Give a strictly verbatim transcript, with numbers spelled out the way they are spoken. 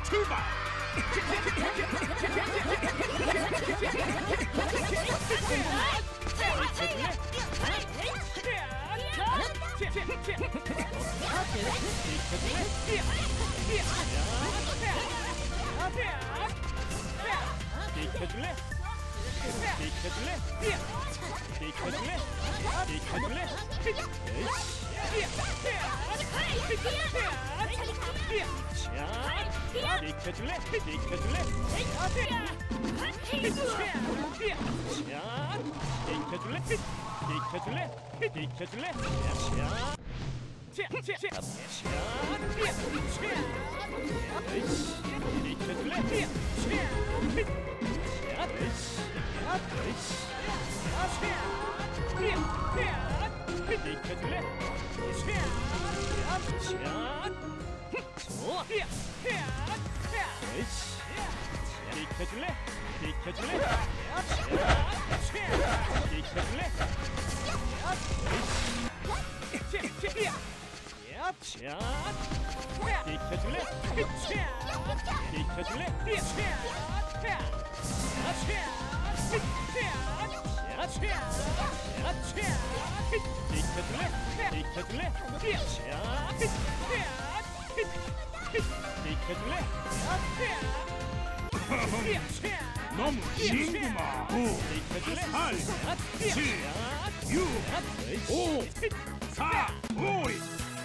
출발! 비켜줄래? 비켜줄래? 비켜줄래? 비켜줄래? 자, 비켜줄래? 비켜줄래? 자, 비켜줄래? 비켜줄래? 비켜줄래? 자, 비켜줄래? 비켜줄래? 비켜줄래? 비켜줄래? 비켜줄래? 비켜줄래? 비켜줄래? 비켜줄래? 비켜줄래? 비켜줄래? 너무 쉬운구만. 구, 팔, 칠, 육, 오, 사, 오,